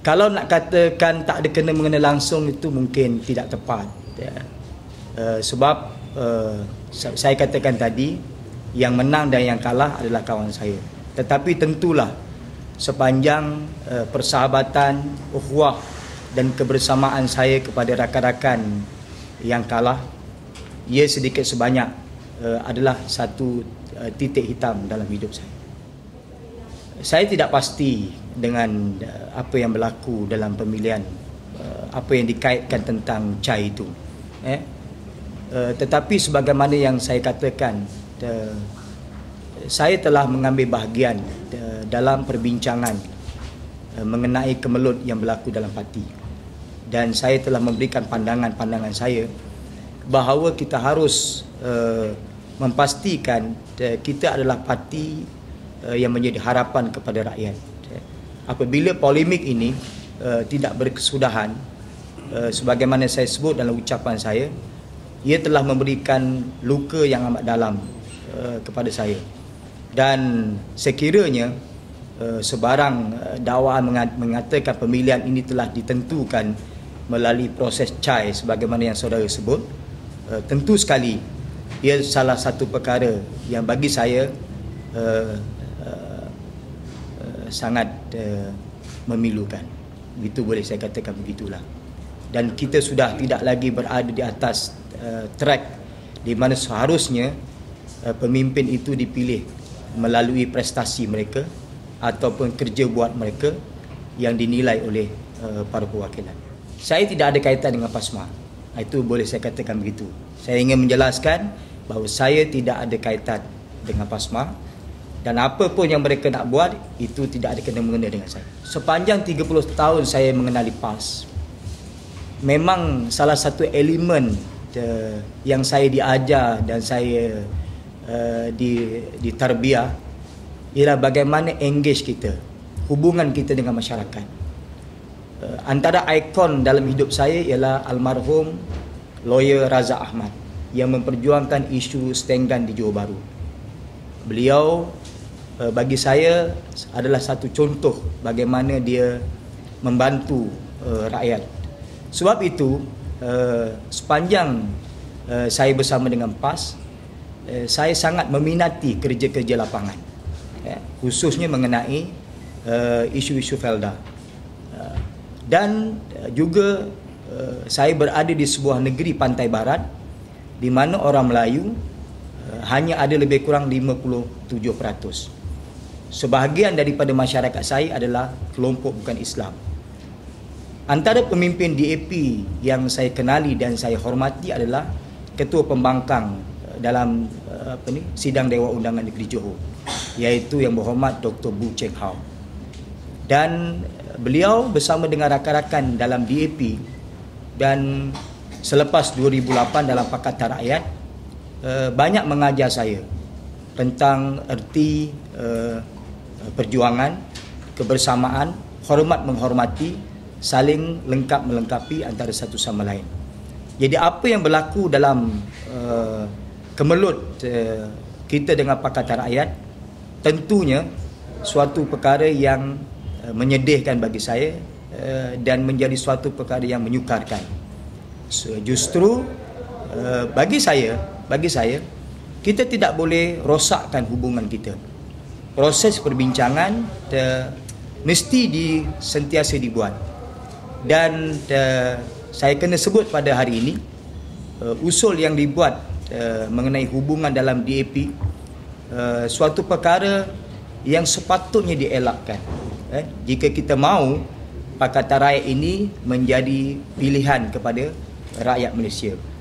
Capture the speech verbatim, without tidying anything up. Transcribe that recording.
kalau nak katakan tak ada kena mengena langsung itu mungkin tidak tepat, ya. Uh, sebab uh, saya katakan tadi, yang menang dan yang kalah adalah kawan saya. Tetapi tentulah sepanjang uh, persahabatan, ukhuwah dan kebersamaan saya kepada rakan-rakan yang kalah, ia sedikit sebanyak uh, adalah satu uh, titik hitam dalam hidup saya. Saya tidak pasti dengan uh, apa yang berlaku dalam pemilihan, uh, apa yang dikaitkan tentang C A I itu. Eh? Uh, tetapi sebagaimana yang saya katakan, uh, saya telah mengambil bahagian uh, dalam perbincangan uh, mengenai kemelut yang berlaku dalam parti. Dan saya telah memberikan pandangan-pandangan saya bahawa kita harus uh, memastikan uh, kita adalah parti uh, yang menjadi harapan kepada rakyat. Apabila polemik ini uh, tidak berkesudahan, uh, sebagaimana saya sebut dalam ucapan saya, ia telah memberikan luka yang amat dalam uh, kepada saya. Dan sekiranya uh, sebarang uh, dakwaan mengatakan pemilihan ini telah ditentukan melalui proses C A I sebagaimana yang saudara sebut, uh, tentu sekali ia salah satu perkara yang bagi saya uh, uh, uh, sangat uh, memilukan. Begitu boleh saya katakan begitulah. Dan kita sudah tidak lagi berada di atas uh, track di mana seharusnya uh, pemimpin itu dipilih melalui prestasi mereka ataupun kerja buat mereka yang dinilai oleh uh, para perwakilan. Saya tidak ada kaitan dengan PASMA. Itu boleh saya katakan begitu. Saya ingin menjelaskan bahawa saya tidak ada kaitan dengan PASMA dan apa pun yang mereka nak buat itu tidak ada kena-mengena dengan saya. Sepanjang tiga puluh tahun saya mengenali PAS, memang salah satu elemen uh, yang saya diajar dan saya uh, di di tarbiyah ialah bagaimana engage kita, hubungan kita dengan masyarakat. Uh, antara ikon dalam hidup saya ialah almarhum lawyer Razak Ahmad yang memperjuangkan isu Stengan di Johor Bahru. Beliau uh, bagi saya adalah satu contoh bagaimana dia membantu uh, rakyat. Sebab itu uh, sepanjang uh, saya bersama dengan PAS, uh, saya sangat meminati kerja-kerja lapangan, ya, khususnya mengenai uh, isu-isu Felda. Uh, dan uh, juga uh, saya berada di sebuah negeri pantai barat di mana orang Melayu uh, hanya ada lebih kurang lima puluh tujuh peratus. Sebahagian daripada masyarakat saya adalah kelompok bukan Islam. Antara pemimpin D A P yang saya kenali dan saya hormati adalah Ketua Pembangkang dalam apa ni, Sidang Dewan Undangan Negeri Johor, iaitu Yang Berhormat Doktor Bu Cheng Hao. Dan beliau bersama dengan rakan-rakan dalam D A P dan selepas dua ribu lapan dalam Pakatan Rakyat banyak mengajar saya tentang erti perjuangan, kebersamaan, hormat menghormati, saling lengkap melengkapi antara satu sama lain. Jadi apa yang berlaku dalam uh, kemelut uh, kita dengan Pakatan Rakyat tentunya suatu perkara yang uh, menyedihkan bagi saya uh, dan menjadi suatu perkara yang menyukarkan. So, justru uh, bagi saya, bagi saya kita tidak boleh rosakkan hubungan kita. Proses perbincangan uh, mesti di sentiasa dibuat. Dan uh, saya kena sebut pada hari ini uh, usul yang dibuat uh, mengenai hubungan dalam D A P uh, suatu perkara yang sepatutnya dielakkan, eh, jika kita mahu Pakatan Rakyat ini menjadi pilihan kepada rakyat Malaysia.